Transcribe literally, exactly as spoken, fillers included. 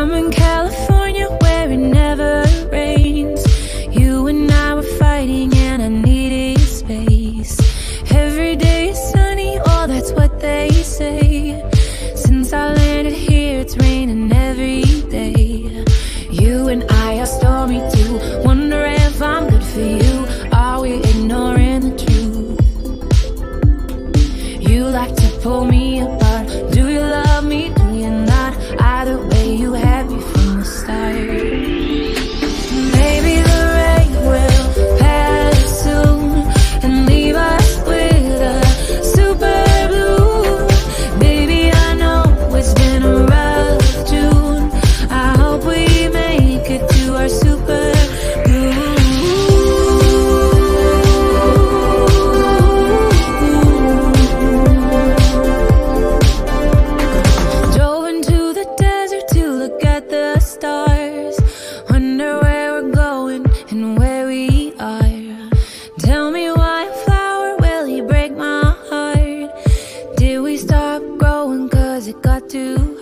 I'm in California where it never rains. You and I were fighting and I needed space. Every day is sunny, oh that's what they say. Since I landed here it's raining every day. You and I are stormy too. Wonder if I'm good for you. Are we ignoring the truth? You like to pull me apart. Do you love me? Do you not? Either way you had me from the start. Maybe the rain will pass soon and leave us with a super blue. Baby, I know it's been a rough June. I hope we make it to our super blue. Drove into the desert to look at the stars. Wonder where we're going and where we are. Tell me why a flower, will he break my heart? Did we stop growing cause it got too